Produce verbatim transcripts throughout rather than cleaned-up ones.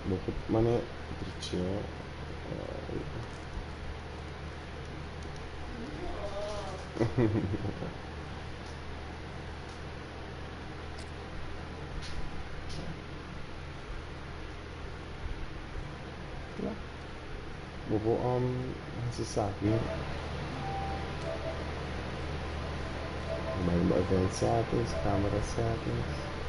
Pokud mana trčio. Bobo um sasakyan. May mga event settings, camera settings.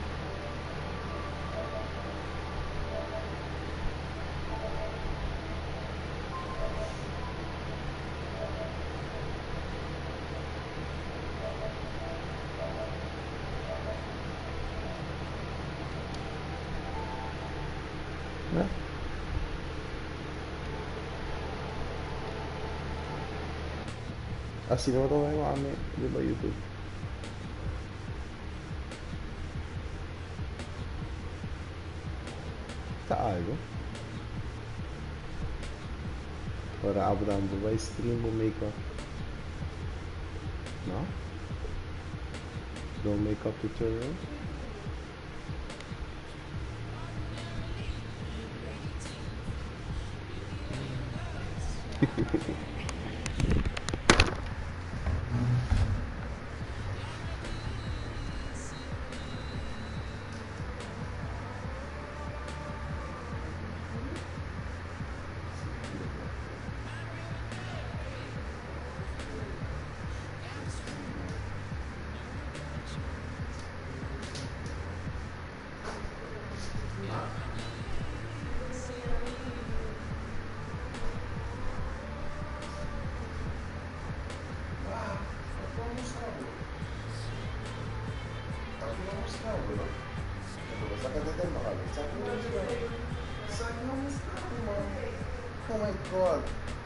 Yeah. Ah, sino to yung kami? Di ba YouTube? Tá algo. Ora abrando vai stream o makeup. No? No makeup tutorial? Oh my god.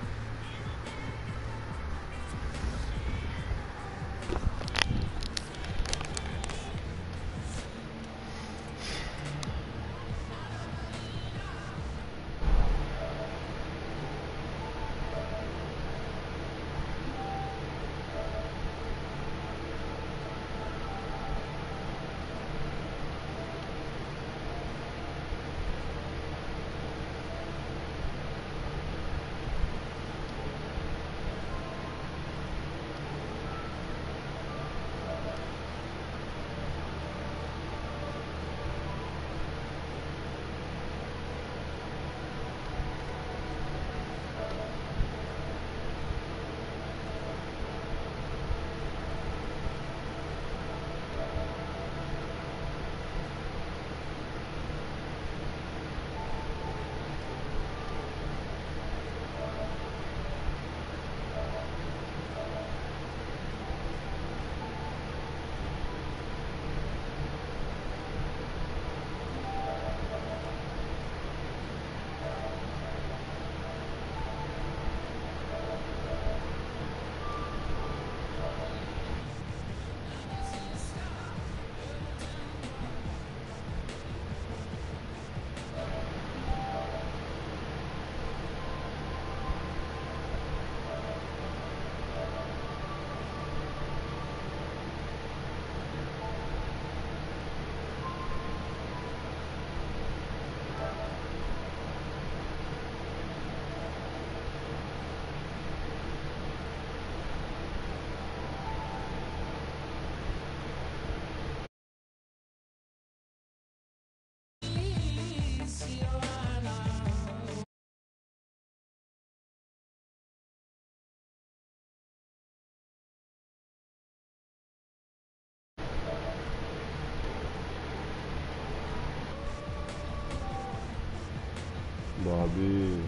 Bobby.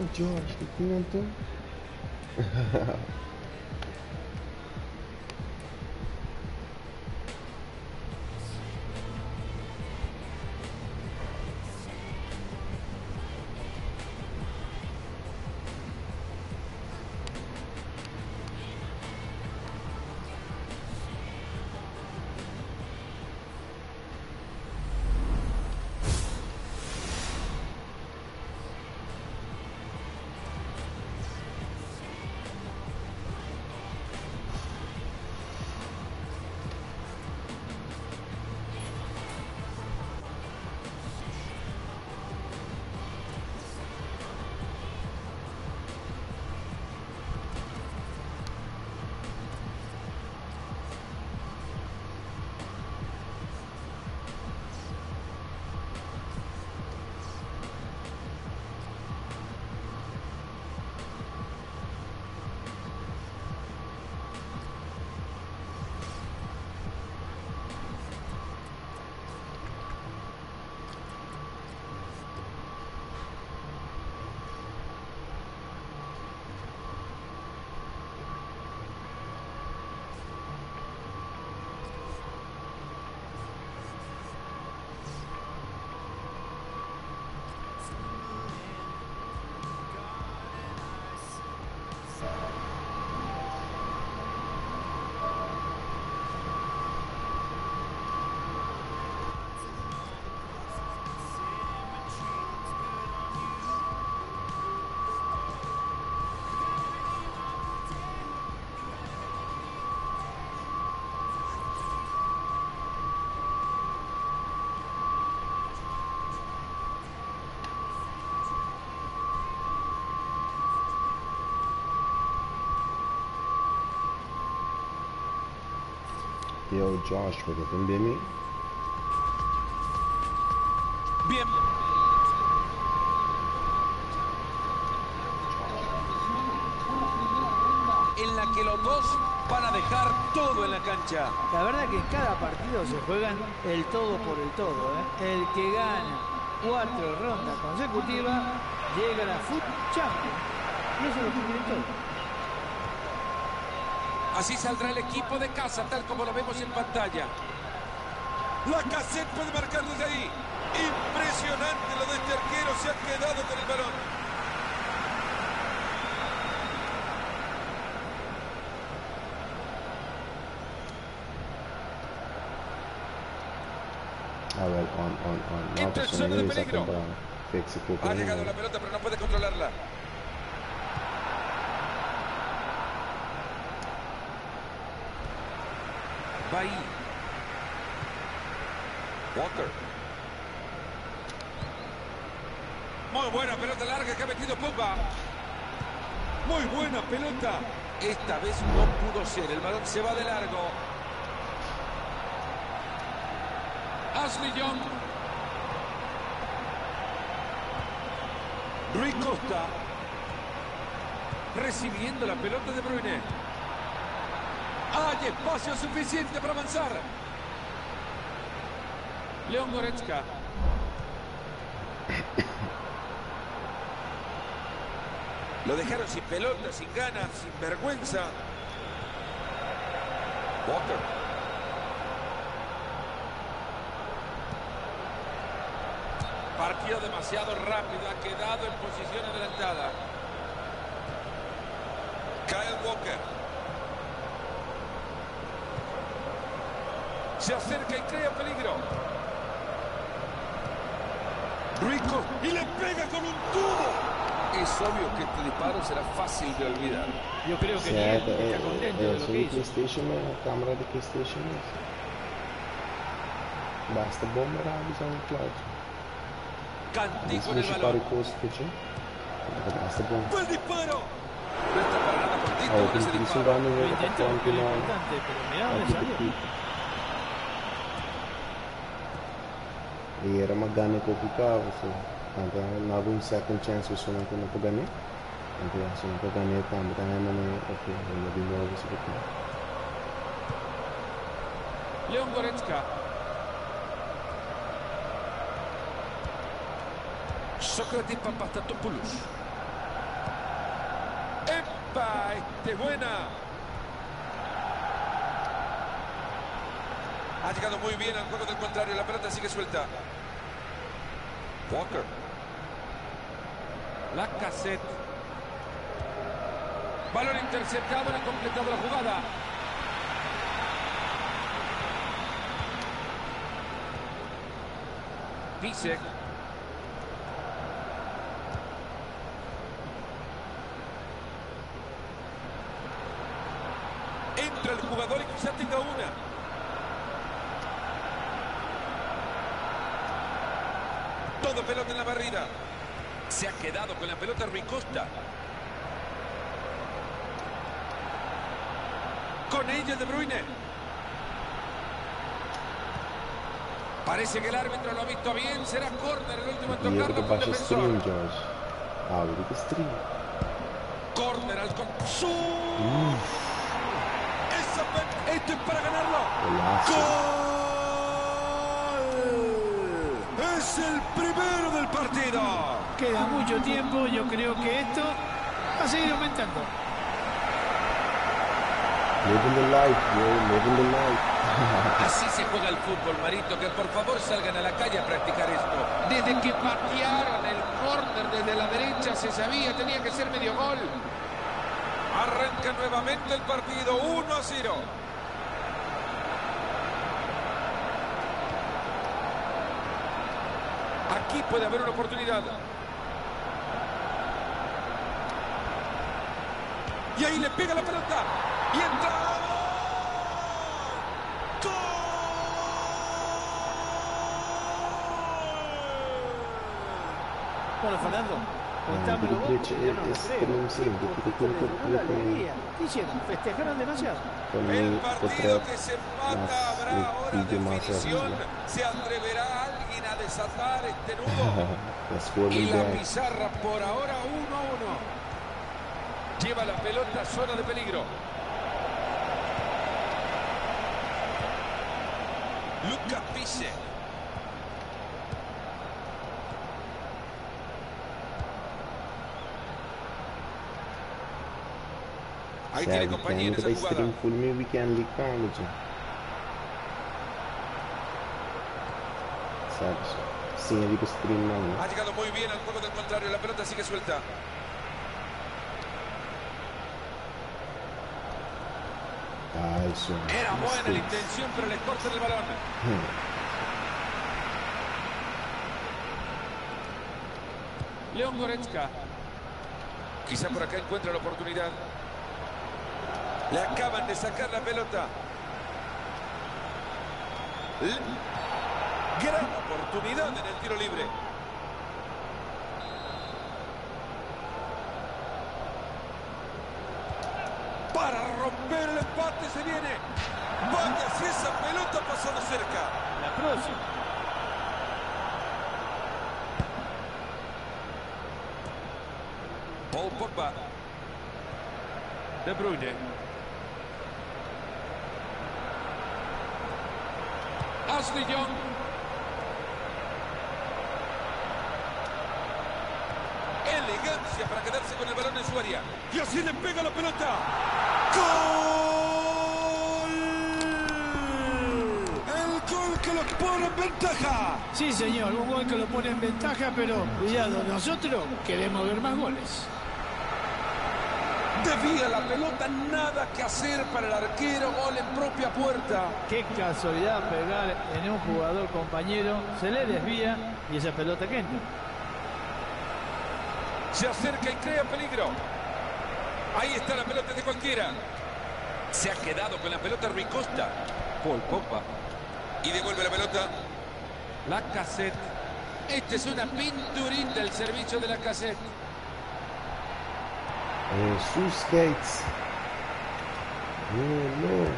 Josh, ¿qué tienen tú? Yo, Josh, ¿puedes enviarme? Bien. En la que los dos van a dejar todo en la cancha. La verdad que en cada partido se juegan el todo por el todo, ¿eh? El que gana cuatro rondas consecutivas llega a la Foot Champions. Y eso es lo que quieren todos. Así saldrá el equipo de casa, tal como lo vemos en pantalla. Lacazette puede marcar desde ahí. Impresionante lo de este arquero, se ha quedado con el balón. A ver, on, on, on. Entra en zona de peligro. Ha llegado la pelota, pero no puede controlarla. Va ahí. Walker. Muy buena pelota larga que ha metido Pogba. Muy buena pelota. Esta vez no pudo ser. El balón se va de largo. Ashley Young. Rui Costa. Recibiendo la pelota de Bruyne. Hay espacio suficiente para avanzar. León Goretzka. Lo dejaron sin pelota, sin ganas, sin vergüenza. Walker. Partido demasiado rápido, ha quedado en posición adelantada. Kyle Walker. Se acerca y crea peligro. Rico y le pega con un tubo. Es obvio que este disparo será fácil de olvidar. Yo creo que Sí, ni él eh, está contento eh, de lo soy que hizo. PlayStation, a câmera de PlayStation. Basta bomba rápido no cloud. Canty con el Deixa para balón. o posto, Putin. Basta bomba. ¡Buen disparo! No está para nada cortito Ah, con tem ese que ir disparo. subindo Lo o intentó, capitão que que es não. importante, pero mirá dónde salió. E era uma gana que eu ficava, so. Então, não havia um second chance, eu não tinha para ganhar. Então, se não para ganhar, então, então, é uma ok, eu não vi novo, isso aqui. León Goretzka. Sócrates Papastatopoulos. ¡Epa! ¡Esta es buena! Ha llegado muy bien al juego del contrario. La pelota sigue suelta. Walker. Lacazette. Balón interceptado, no ha completado la jugada. Pisek. Entra el jugador y quizá tenga una. Todo pelota en la barrida. Se ha quedado con la pelota Rui Costa. Con ella De Bruyne. Parece que el árbitro lo ha visto bien. Será córner el último en Niye tocarlo burada con başa defensor. stream George? Abi bir de stream. Córner al con... ¡Su! Esa pe- Esto es para ganarlo. Golazo. ¡Gol! Es el primero del partido. Queda mucho tiempo, yo creo que esto va a seguir aumentando. Living the life, bro. Living the life. Así se juega el fútbol, Marito, que por favor salgan a la calle a practicar esto. Desde que patearon el córner desde la derecha se sabía, tenía que ser medio gol. Arranca nuevamente el partido, uno a cero. Aquí puede haber una oportunidad. Y ahí le pega la pelota. Y entra. ¡Gol! Bueno, Fernando, Yani contámelo vos, Biric porque yo no lo creo. stream'sin. Tipo, Biric fútbol Biric de una Biric alegría. ¿Qué hicieron? Festejaron demasiado. El Kami partido potret que se empata mas habrá ilk ahora video definición. masrafıyla. ¿Se atreverá alguien a desatar este nudo? The score Y will la back. pizarra por ahora uno a uno. Lleva la pelota a zona de peligro. Lucas Pisek. Ahí tiene Sergi compañía en kendi esa de stream jugada. full mi weekend league kaynıcı. Sergi. Sinha bir stream não. Ha llegado muy bien al juego del contrario. La pelota sigue suelta. Ah, eso. Era buena la intención, pero le cortan el balón. León Goretzka. Quizá por acá encuentra la oportunidad. Le acaban de sacar la pelota. L- Gran oportunidad en el tiro libre. Para romper el empate se viene. Vaya si esa pelota ha pasado cerca. La próxima. Paul Pogba. De Bruyne. Ashley Young. Elegancia para quedarse con el balón en su área. Y así le pega la pelota. ¡Gol! El gol que los pone en ventaja. Sí, señor, un gol que lo pone en ventaja, pero cuidado, nosotros queremos ver más goles. Desvía la pelota, nada que hacer para el arquero, gol en propia puerta. Qué casualidad pegar en un jugador compañero, se le desvía y esa pelota que entra. Se acerca y crea peligro. Ahí está la pelota de cualquiera. Se ha quedado con la pelota Rui Costa. Paul Pogba. Y devuelve la pelota. Lacazette. Esta es una pinturita el servicio de Lacazette. Jesus Gates. No, no.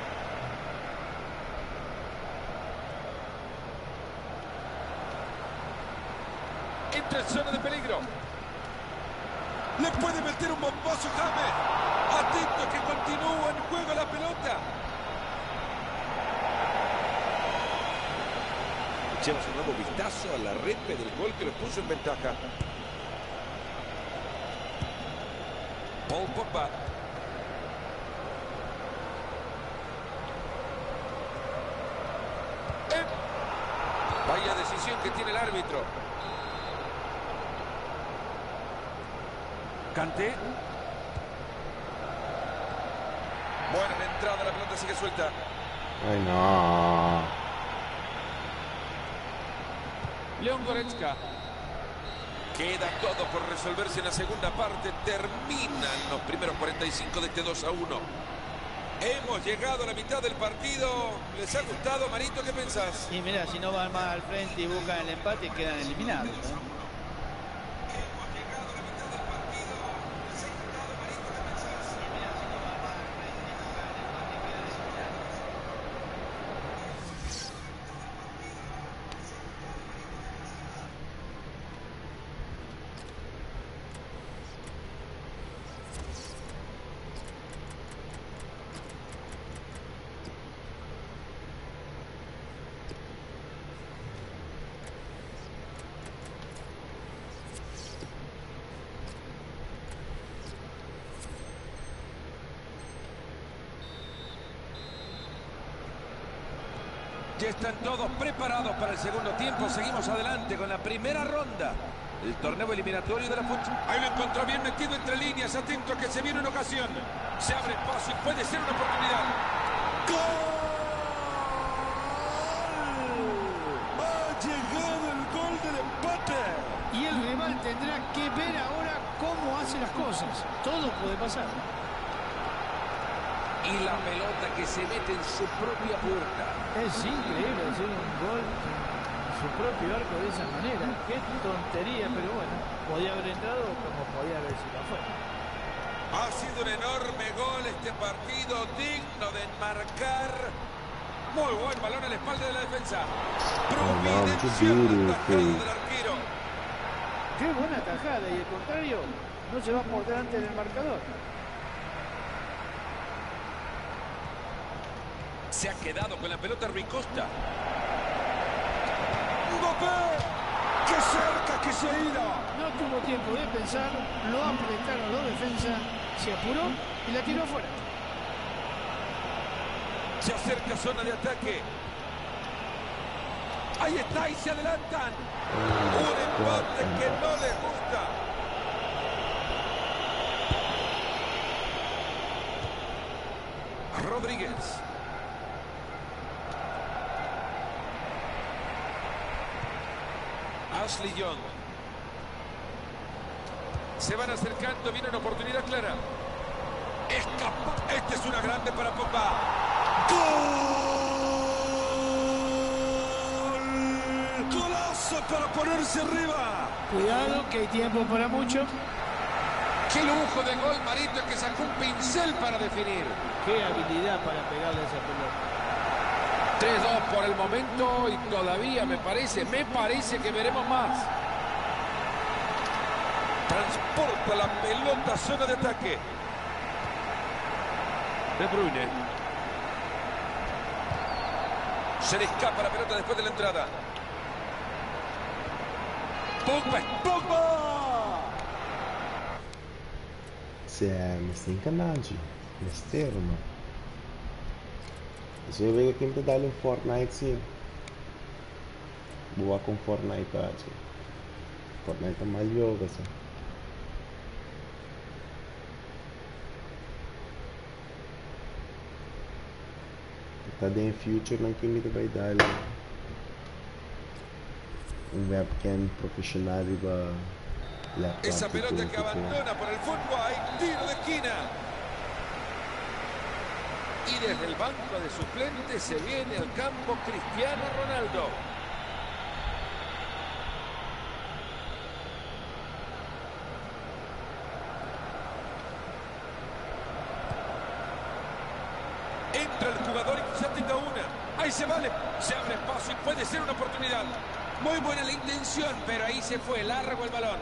Entra en zona de peligro. Le puede meter un bombazo James. Atento que continúa en juego la pelota. Echemos un nuevo vistazo a la red del gol que lo puso en ventaja. Paul Pogba. Eh. Vaya decisión que tiene el árbitro. Kanté. Buena la entrada, la pelota sigue suelta. Ay, no. León Goretzka. Queda todo por resolverse en la segunda parte. Terminan los primeros cuarenta y cinco de este dos a uno. Hemos llegado a la mitad del partido. ¿Les ha gustado, Marito? ¿Qué pensás? Y mira, si no van más al frente y buscan el empate, quedan eliminados, ¿no? Ya están todos preparados para el segundo tiempo. Seguimos adelante con la primera ronda del torneo eliminatorio de la Futsal. Ahí lo encontró bien metido entre líneas. Atento a que se viene una ocasión. Se abre espacio y puede ser una oportunidad. ¡Gol! Ha llegado el gol del empate. Y el rival tendrá que ver ahora cómo hace las cosas. Todo puede pasar. Y la pelota que se mete en su propia puerta. Es increíble hacer un gol en su propio arco de esa manera. Qué tontería, pero bueno, podía haber entrado como podía haber sido afuera. Ha sido un enorme gol este partido, digno de enmarcar. Muy buen balón a la espalda de la defensa. Providencial la tajada del arquero. Qué buena tajada, y el contrario no se va por delante del marcador. Se ha quedado con la pelota Rui Costa. ¡Mbappé! ¡Qué cerca que se ha ido! No tuvo tiempo de pensar, lo apretaron los defensas, se apuró y la tiró afuera. Se acerca zona de ataque. Ahí está y se adelantan. Un empate que no les gusta. Rodríguez. Ashley Young. Se van acercando, viene una oportunidad clara. Escapa. Esta es una grande para Pogba. ¡Gol! ¡Golazo para ponerse arriba! Cuidado que hay tiempo para mucho. ¡Qué lujo de gol, Marito, que sacó un pincel para definir! Qué habilidad para pegarle esa pelota. tres dos por el momento y todavía me parece, me parece que veremos más. Transporta la pelota a zona de ataque. De Bruyne. Se le escapa la pelota después de la entrada. Pogba, Pogba! Você é me encanado, besteira, mano. Você veio aqui para dar um Fortnite, sim. Boa com Fortnite, acho. Fortnite é mais yoga, assim. Tá em future, não quem me vai dar um webcam profissional para laptop. Esa pelota que abandona por el fútbol, hay tiro de esquina. Y desde el banco de suplentes se viene al campo Cristiano Ronaldo. Entra el jugador y quizá tenga una. Ahí se vale. Se abre espacio y puede ser una oportunidad. Muy buena la intención, pero ahí se fue. Largo el balón.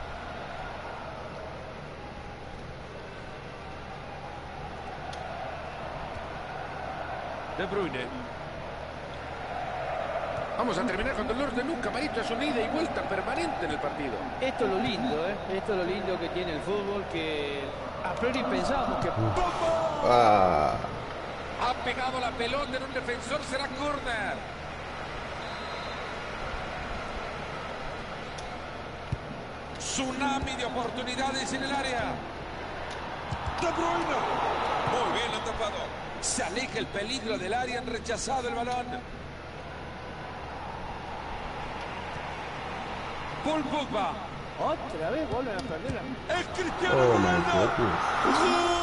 De Bruyne. Vamos a terminar con dolor de nuca, Marito. Es una ida y vuelta permanente en el partido. Esto es lo lindo, ¿eh? Esto es lo lindo que tiene el fútbol, que A priori pensábamos que... Ah, Ha pegado la pelota en un defensor, será córner. Tsunami de oportunidades en el área. De Bruyne. Muy bien, lo han tapado. Se aleja el peligro del área, han rechazado el balón. Paul Pogba. Otra vez vuelven a perder la... Es Cristiano oh my Ronaldo. goodness.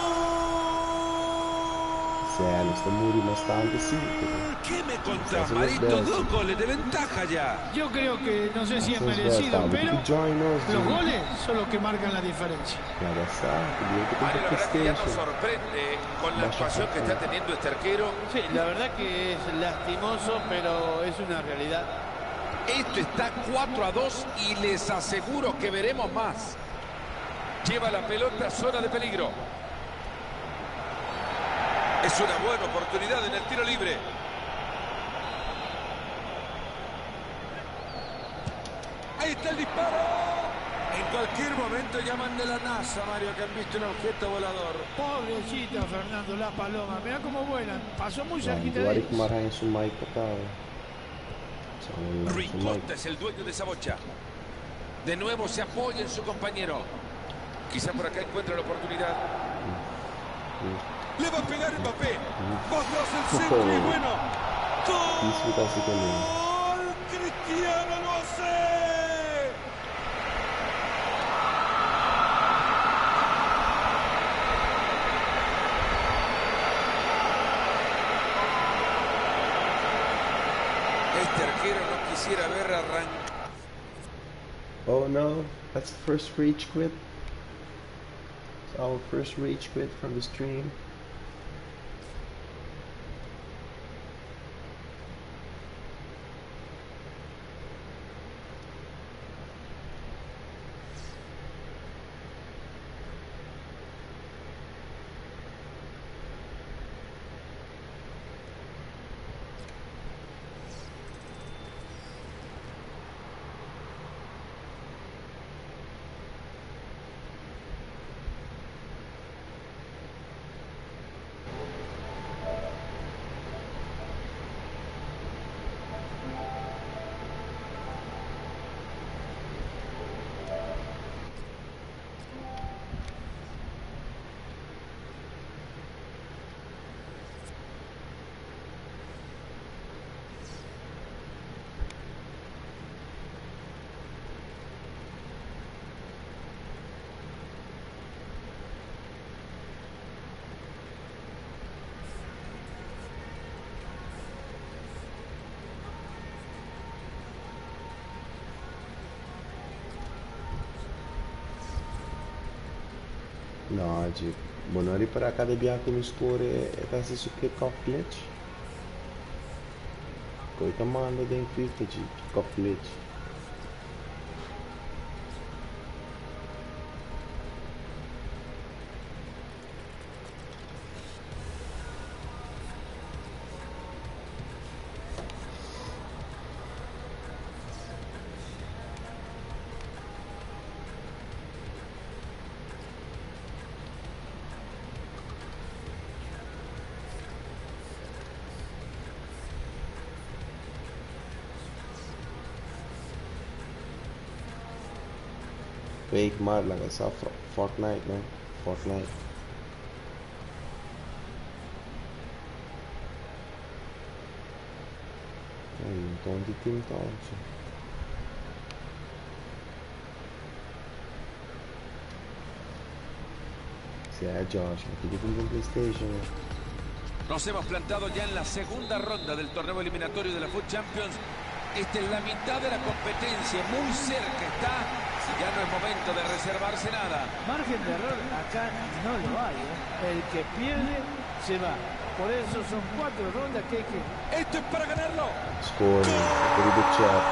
Sério, esta Muri no está antes sí. ¿Qué me contás, Hace Marito? los Dos goles. goles de ventaja ya. Yo creo que, no sé si es Hace los merecido, goles, pero Could join us, los dude. goles son los que marcan la diferencia. Nada sabe, podia ter Vale, la verdad que ya nos PlayStation. sorprende con la actuación que está teniendo este arquero. Sí, la verdad que es lastimoso, pero es una realidad. Esto está cuatro a dos y les aseguro que veremos más. Lleva la pelota a zona de peligro. Es una buena oportunidad en el tiro libre. Ahí está el disparo. En cualquier momento llaman de la NASA, Mario, que han visto un objeto volador. Pobrecita Fernando, la paloma. Mirá cómo vuelan. Pasó muy Ja, cerquita die de had ik ellos. maar eens een mic betalen. Zo'n Rui zo'n mic. Costa es el dueño de esa bocha. De nuevo se apoya en su compañero. Quizá por acá encuentra la oportunidad. Le va a pegar Mbappé. Va tras el centro y bueno. Isso tá se comigo. ¡Gol! ¡Cristiano lo hace! Este arquero no quisiera ver arrancar. Oh no, that's the first rage quit. It's our first rage quit from the stream. No, G. Bonori per Academia come score e pensi su kick-off glitch? Coi comando den FIFA G, kick-off glitch. Fake mad like I saw Fortnite, man. Fortnite. Ai, un ton di team talk. Si è Josh, ma ti dico un PlayStation. Nos hemos plantado ya en la segunda ronda del torneo eliminatorio de la Foot Champions. Esta es la mitad de la competencia, muy cerca está. Ya no es momento de reservarse nada. Margen de error acá no lo hay, ¿eh? El que pierde se va. Por eso son cuatro rondas que hay que... Esto es para ganarlo. Score, per the chat.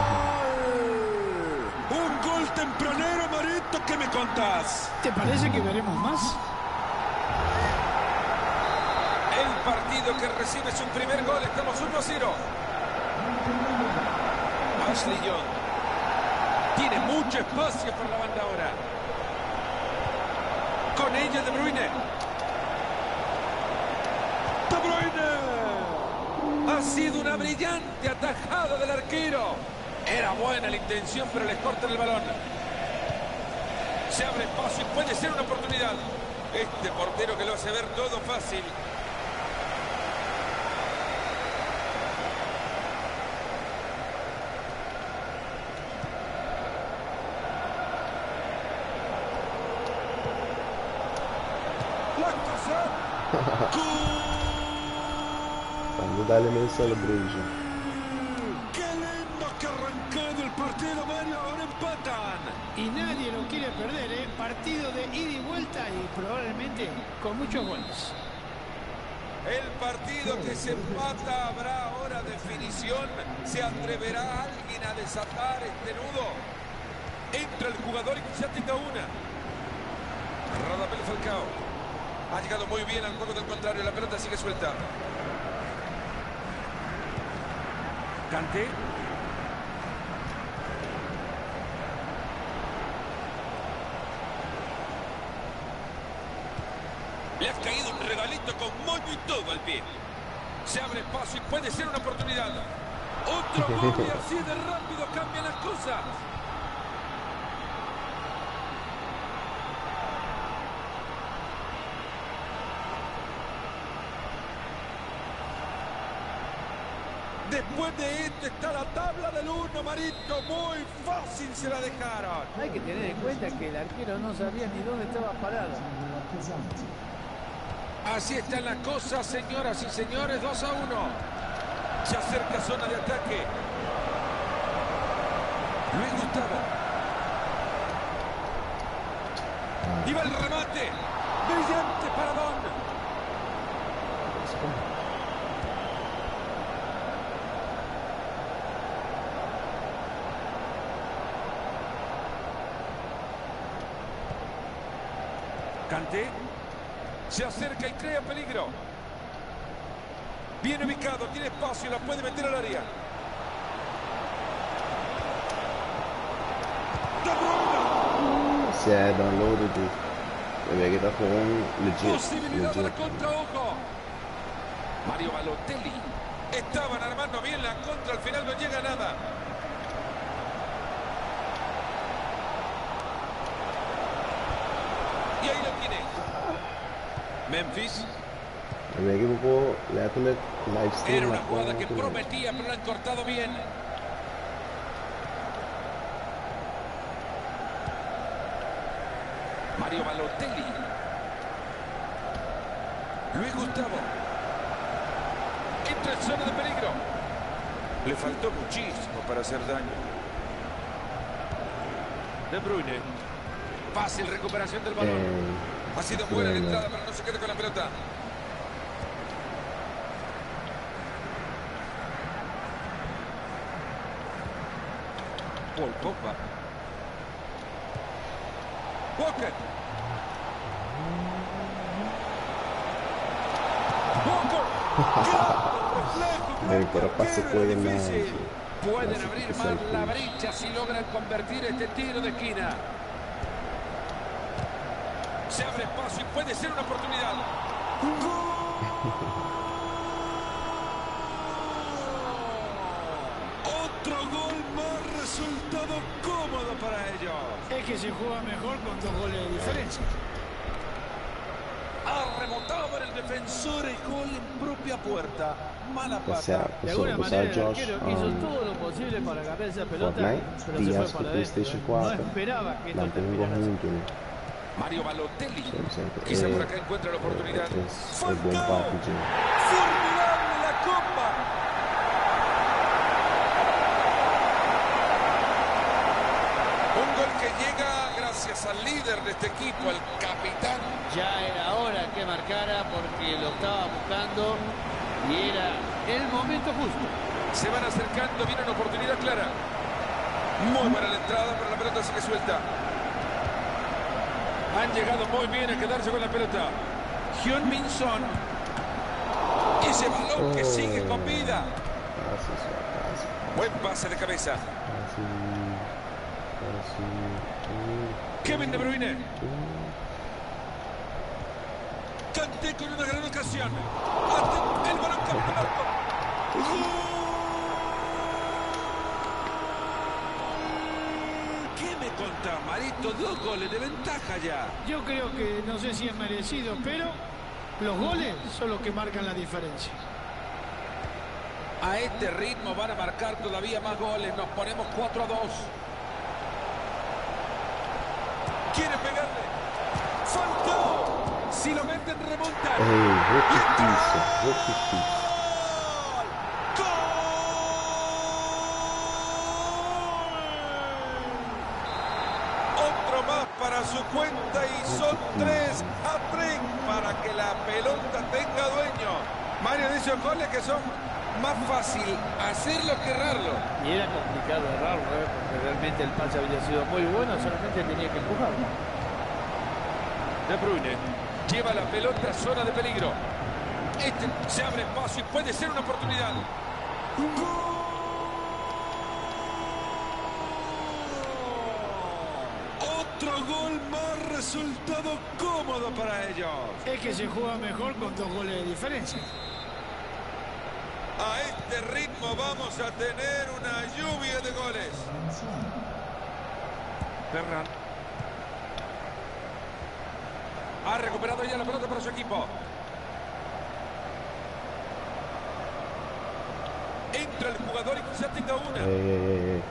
Un gol tempranero, Marito, ¿qué me contás? ¿Te parece que veremos más? El partido que recibe su primer gol, estamos uno a cero. Ashley Young tiene mucho espacio por la banda ahora. Con ella Sergio De Bruyne. De Bruyne. Ha sido una brillante atajada del arquero. Era buena la intención, pero les cortan el balón. Se abre espacio y puede ser una oportunidad. Este portero que lo hace ver todo fácil. Quando dà le messe alla Brugia. ¡Qué lindo que ha arrancado el partido, Mario! Ahora empatan. Y nadie lo quiere perder, ¿eh? Partido de ida y vuelta y probablemente con muchos goles. El partido que se empata, habrá ahora definición. ¿Se atreverá alguien a desatar este nudo? Entra el jugador y quizá tenga una. Radamel Falcao. Ha llegado muy bien al juego del contrario. La pelota sigue suelta. Kanté. Le ha caído un regalito con moño y todo al pie. Se abre espacio y puede ser una oportunidad. Otro gol y así de rápido cambian las cosas. Después de esto está la tabla del uno, Marito. Muy fácil se la dejaron. Hay que tener en cuenta que el arquero no sabía ni dónde estaba parado. Así están las cosas, señoras y señores. dos a uno. Se acerca zona de ataque. Luis Gustavo. Y va el remate. Brillante paradón. Kanté. Se acerca y crea peligro. Bien ubicado, tiene espacio, la puede meter al área. Si è downloaded, deve che da con legit, Posibilidad de la legit. contra, ojo. Mario Balotelli. Estaban armando bien la contra, al final no llega a nada. Y ahí lo tiene. Memphis. Deve che proprio letterlijk livestream Era una la jugada que con- prometía, pero la han cortado bien. Mario Balotelli. Luis Gustavo. Entra en zona de peligro. Le faltó muchísimo para hacer daño. De Bruyne. Fácil recuperación del balón. Eh, Ha sido buena la bueno. entrada, pero no se quede con la pelota. Paul Pogba. Walker. Walker. Beh, però qua se puoi andare, Difícil. sì. Pueden Así abrir que más salto. la brecha si logran convertir este tiro de esquina. Se abre espacio y puede ser una oportunidad. Otro gol más, resultado cómodo para ellos. Es que se juega mejor con dos goles de diferencia. Ha remontado el defensor el gol en propia puerta. Mala Passare, pata. De posso alguna passare manera el Josh arquero hizo um, todo lo posible para agarrar esa pelota, Fortnite, pero D se S fue para PlayStation adentro. quatro, No esperaba que esto mantengo terminara así. muito, né? Mario Balotelli. Sempre. Quizá por E- acá encuentra la oportunidad. e- e buon packaging. Formidable la copa. Un gol que llega gracias al líder de este equipo, al capitán. Ya era hora que marcara porque lo estaba buscando y era El momento justo. Se van acercando, viene una oportunidad clara. Muy buena la entrada, pero la pelota sigue suelta. Han llegado muy bien a quedarse con la pelota. Hyun-Min Son. Ese balón que sigue con vida. Quasi, só, quasi. Buen pase de cabeza. Quasi. Quasi. Kevin De Bruyne. Mbappé con una gran ocasión. Hasta el balón camino al arco. ¡Gol! ¿Qué me contás, Marito? Dos goles de ventaja ya. Yo creo que no sé si es merecido, pero los goles son los que marcan la diferencia. A este ritmo van a marcar todavía más goles. Nos ponemos cuatro a dos. Quiere pegarle. ¡Faltó! Si lo meten, remontan. Ey, justicia, justicia. Otro más para su cuenta y son tres a tres para que la pelota tenga dueño. Mario dice goles que son más fácil hacerlo que errarlo. Y era complicado errarlo, ¿eh? Porque realmente el pase había sido muy bueno, solamente tenía que empujarlo. De Bruyne lleva la pelota a zona de peligro. Este se abre espacio y puede ser una oportunidad. Otro gol más, resultado cómodo para ellos. Es que se juega mejor con dos goles de diferencia. A este ritmo vamos a tener una lluvia de goles. Ferran. Ha recuperado ya la pelota para su equipo. Entra el jugador y quizá tenga una. Ey, ey, ey, ey.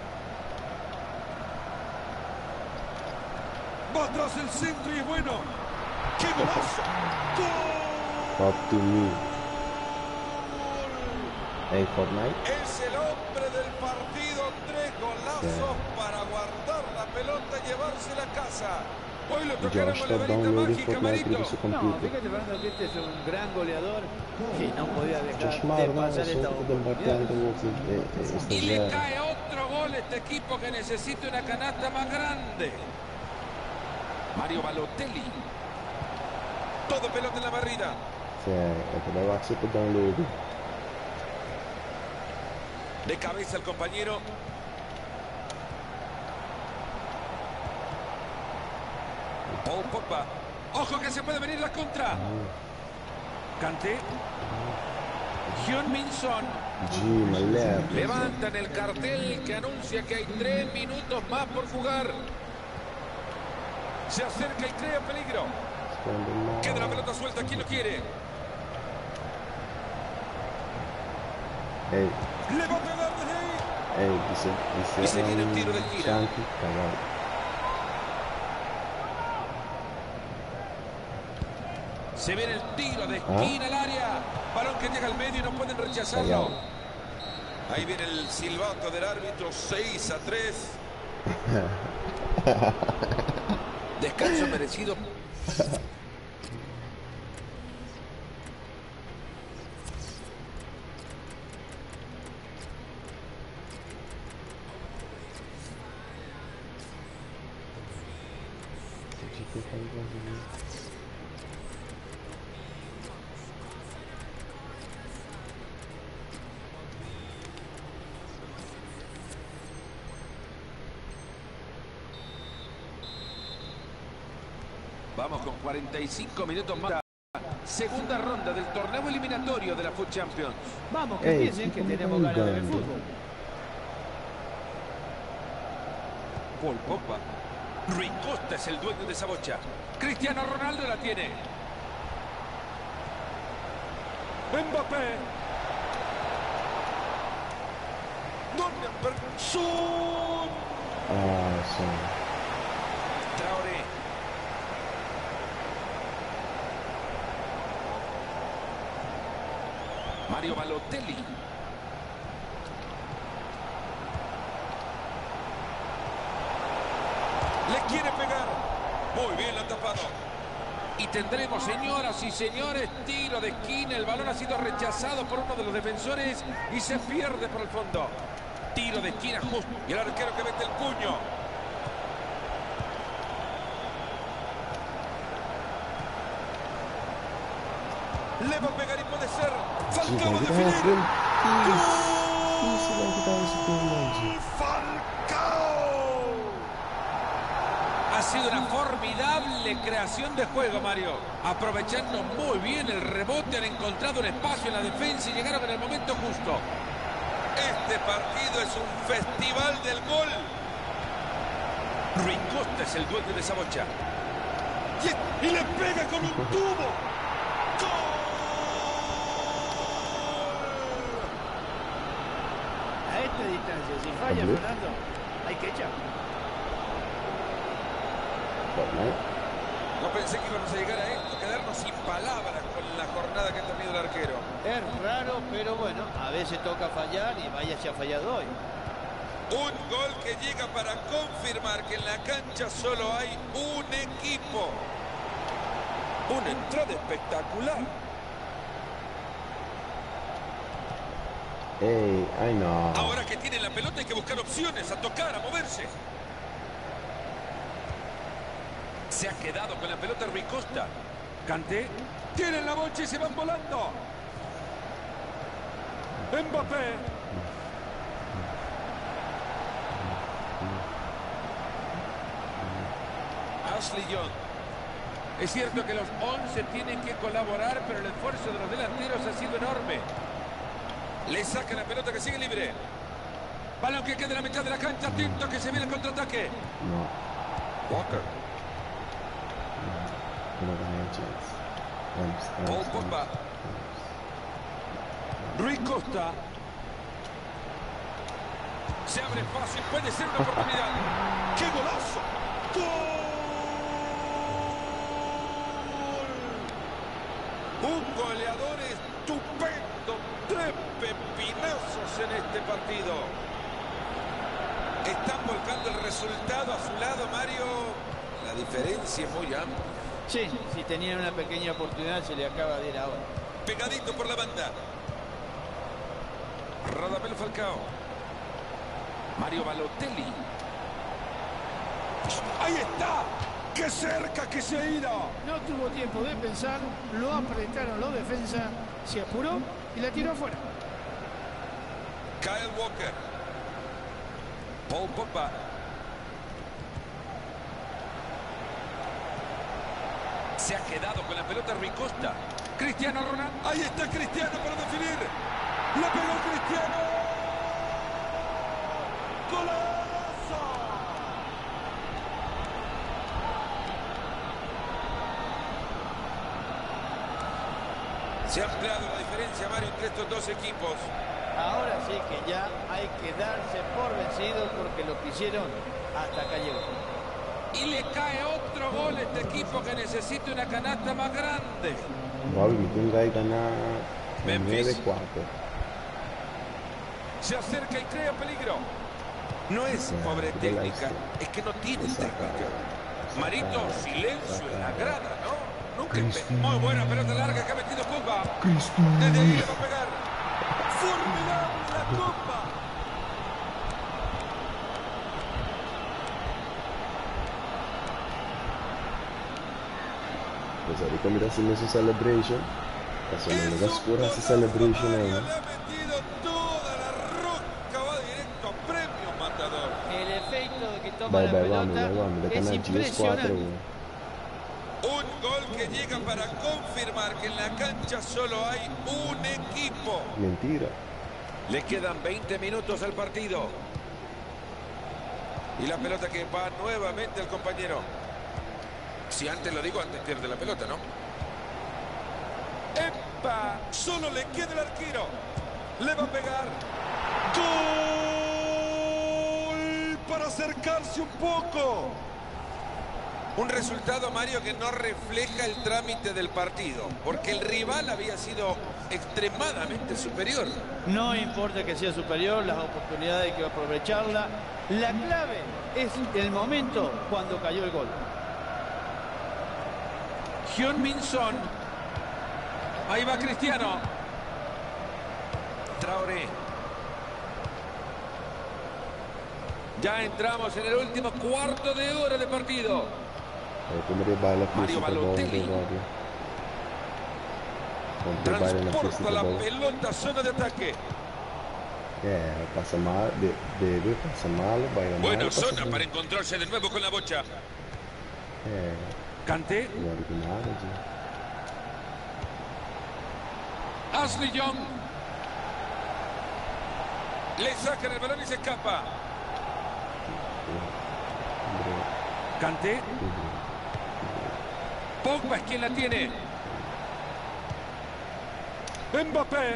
Va atrás el centro y es bueno. ¡Qué golazo! ¡Gol! Up to me. Hey, Fortnite. Es el hombre del partido. Tres golazos Yeah. para guardar la pelota y llevársela a casa. Hoy lo tocaron Josh, con la stop varita downloading mágica, Fortnite Marito. with the No, computer. fíjate, Fernando, que este es un gran goleador que no podía dejar Josh de Marno, pasar esta sotto del oportunidad. battente, Y le cae otro gol a este equipo que necesita una canasta más grande. Mario Balotelli. Todo pelota en la barrida. Cioè, doveva essere download. De cabeza el compañero. Paul Pogba. Ojo que se puede venir la contra. Kanté. Heung-min Son. G, ma lei Levantan el cartel que anuncia que hay tres minutos más por jugar. Se acerca y crea peligro. Queda la pelota suelta. ¿Quién lo quiere? Ehi, Le va a pegar desde ahí. ehi, dice, dice, Y se viene un tiro de esquina. Santi, cagado. Se viene el tiro de esquina al área. Balón que llega al medio y no pueden rechazarlo. Ahí viene el silbato del árbitro. seis a tres. Descanso merecido. Vamos con cuarenta y cinco minutos más. Segunda ronda del torneo eliminatorio de la Foot Champions. Vamos, que Ey, piensen que ¿cómo tenemos ganas de ver jugando? fútbol. Paul Pogba. Rui Costa es el dueño de esa bocha. Cristiano Ronaldo la tiene. Mbappé. ¿Dónde? Son. Ah, sì. Traoré. Mario Balotelli. Le quiere pegar. Muy bien, lo ha tapado. Y tendremos, señoras y señores, tiro de esquina. El balón ha sido rechazado por uno de los defensores y se pierde por el fondo. Tiro de esquina justo. Y el arquero que mete el puño. Le va a pegar y puede ser. Falcao a definir. Falcao. sido una formidable creación de juego, Mario. Aprovechando muy bien el rebote, han encontrado un espacio en la defensa y llegaron en el momento justo. Este partido es un festival del gol. Rui Costa es el dueño de esa bocha. Y, y le pega con un tubo. A esta distancia, si falla Fernando, hay que echar. No pensé que íbamos a llegar a esto, quedarnos sin palabras con la jornada que ha tenido el arquero. Es raro, pero bueno, a veces toca fallar y vaya si ha fallado hoy. Un gol que llega para confirmar que en la cancha solo hay un equipo. Una entrada espectacular. Ey, ay no. Ahora que tienen la pelota hay que buscar opciones, a tocar, a moverse. Se ha quedado con la pelota Rui Costa. Kanté. Tienen la bocha y se van volando. Mbappé. Ashley Young. Es cierto que los once tienen que colaborar, pero el esfuerzo de los delanteros ha sido enorme. Le saca la pelota que sigue libre. Balón que queda en la mitad de la cancha. Atento que se viene el contraataque. No. Walker. No tenía chance. Vamos, Paul vamos, Pogba. vamos. Rui Costa. Se abre fácil. Puede ser una oportunidad. ¡Qué golazo! ¡Gol! Un goleador estupendo. Tres pepinazos en este partido. Están volcando el resultado a su lado, Mario. La diferencia es muy amplia. Sí, si tenían una pequeña oportunidad se le acaba de ir ahora. Pegadito por la banda. Radamel Falcao. Mario Balotelli. Ahí está. ¡Qué cerca que se ha ido! No tuvo tiempo de pensar, lo apretaron los defensas, se apuró y la tiró afuera. Kyle Walker. Paul Pogba. Se ha quedado con la pelota Rui Costa. Cristiano Ronaldo. Ahí está Cristiano para definir. ¡Le pegó Cristiano! ¡Golazo! Se ha ampliado la diferencia, Mario, entre estos dos equipos. Ahora sí que ya hay que darse por vencidos porque lo que hicieron hasta acá llegó. Y le cae otro gol a este equipo que necesita una canasta más grande. Bobby, Tunga y gana Memphis. nueve cuatro. Se acerca y crea peligro. No es Ya, pobre qué técnica, lástima. es que no tiene Esa técnica. cara, Marito, esa cara, silencio esa en la cara. grada, ¿no? Nunca Cristiano. Muy buena pelota larga que ha metido Pogba. Cristiano. Desde ahí le va a pegar. ¡Formidable la copa! Pues ahorita mira haciendo su celebration. Haciendo una oscura su celebration ahí. Le ha metido toda la rosca, va directo a premio, matador. El efecto de que toma Bye la bye, vamos, pelota bye, vamos. Le es ganan G S cuatro. impresionante. Un gol que llega para confirmar que en la cancha solo hay un equipo. Mentira. Le quedan veinte minutos al partido. Y la pelota que va nuevamente al compañero. Si antes lo digo, antes pierde la pelota, ¿no? ¡Epa! Solo le queda el arquero. Le va a pegar. ¡Gol! Para acercarse un poco. Un resultado, Mario, que no refleja el trámite del partido, porque el rival había sido extremadamente superior. No importa que sea superior, las oportunidades hay que aprovecharla. La clave es el momento cuando cayó el gol. Heung-min Son. Ahí va Cristiano. Traoré. Ya entramos en el último cuarto de hora de partido. Mario Balotelli. Transporta la pelota a zona de ataque. Yeah, pasa mal, de, debe, pasa mal, vaya mal. Buena pasa zona mal. para encontrarse de nuevo con la bocha. É, Kanté. melhor do que nada, de... Ashley Young. Le sacan el balón y se escapa. Kanté. Pogba es quien la tiene. Mbappé.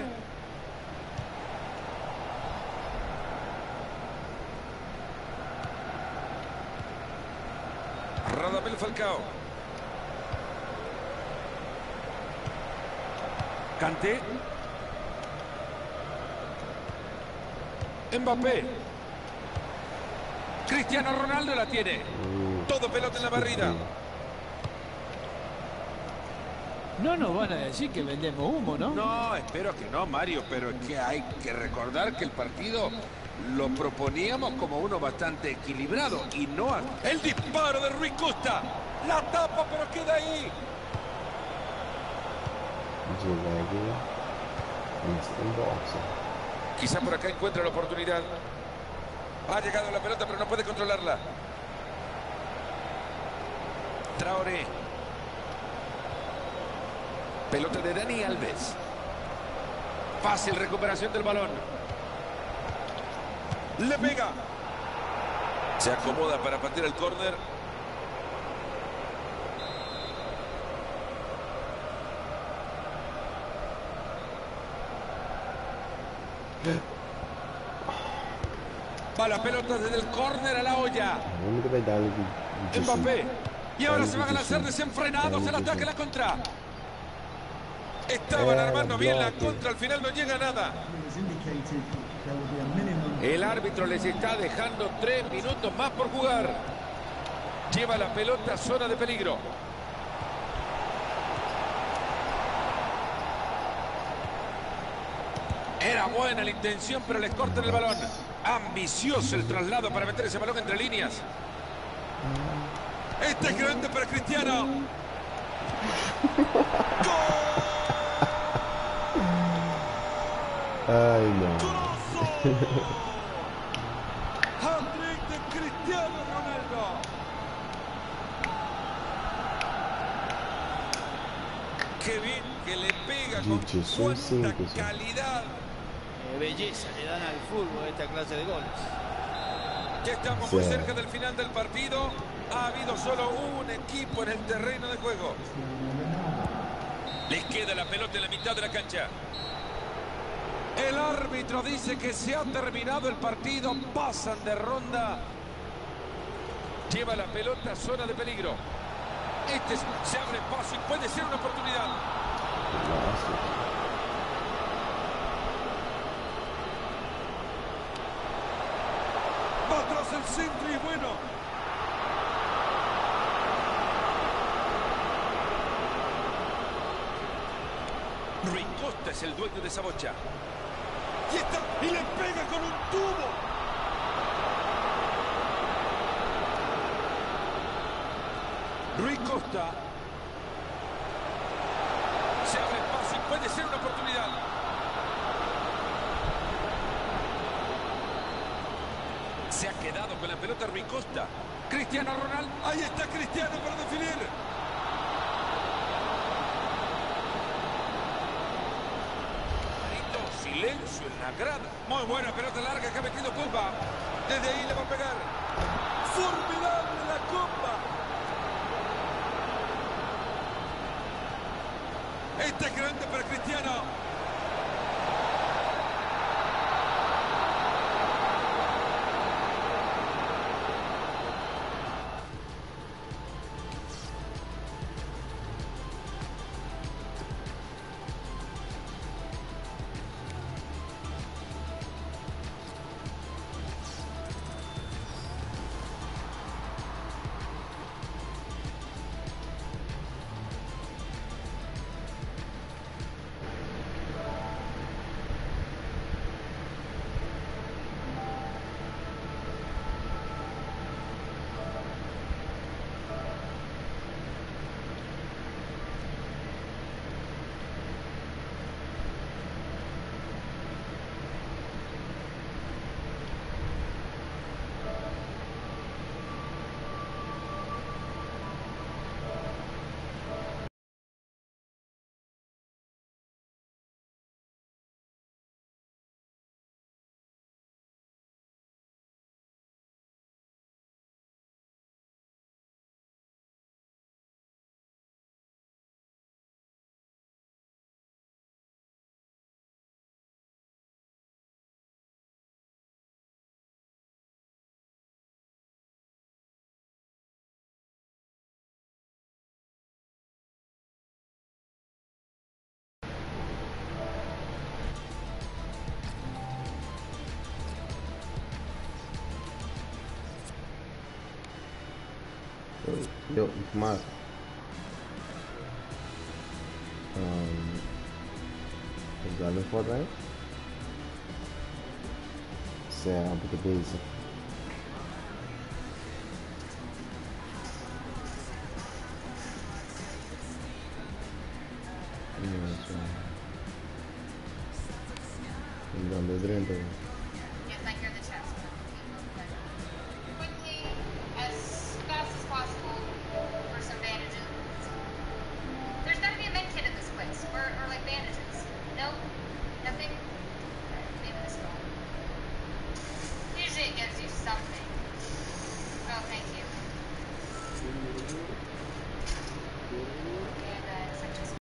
Radamel Falcao. Kanté. Mbappé. Cristiano Ronaldo la tiene. Todo pelota en la barrida. No nos van a decir que vendemos humo, ¿no? No, espero que no, Mario, pero es que hay que recordar que el partido lo proponíamos como uno bastante equilibrado y no... a- El disparo de Rui Costa. La tapa, pero queda ahí. J-Leg Instant Boxer. Quizá por acá encuentra la oportunidad. Ha llegado la pelota, pero no puede controlarla. Traoré. Pelota de Dani Alves. Fácil recuperación del balón. Le pega. Se acomoda para patear el córner. Va la pelota desde el córner a la olla. Vamos que vai dar ali de, de Mbappé. Y ahora Dale, se van a lanzar Vichy. desenfrenados Dale, el ataque a Vichy. la contra. Estaban Eh, armando bien la bloque. contra, al final no llega nada. El árbitro les está dejando tres minutos más por jugar. Lleva la pelota a zona de peligro. Era buena la intención, pero les cortan el balón. Ambicioso el traslado para meter ese balón entre líneas. Este es grande para Cristiano. Ai, não. Hat-trick de Cristiano Ronaldo. Qué bien que le pega con Gente, son cuánta cinco, sí. calidad. Eh, belleza le dan al fútbol esta clase de goles. Ya estamos muy Sí. cerca del final del partido. Ha habido solo un equipo en el terreno de juego. Les queda la pelota en la mitad de la cancha. El árbitro dice que se ha terminado el partido. Pasan de ronda. Lleva la pelota a zona de peligro. Este es- se abre paso y puede ser una oportunidad. Nossa. Va tras el centro y bueno. Rui Costa es el dueño de esa bocha. Y, está, y le pega con un tubo. Rui Costa. Se abre paso y puede ser una oportunidad. Se ha quedado con la pelota Rui Costa. Cristiano Ronaldo. Ahí está Cristiano para definir. Silencio en la grada. Muy buena pelota larga que ha metido Pogba. Desde ahí le va a pegar. Formidable la copa. Este es grande para Cristiano. Yo, Mark. Um, is that for right? Será porque beleza. Não, não, não, não, não,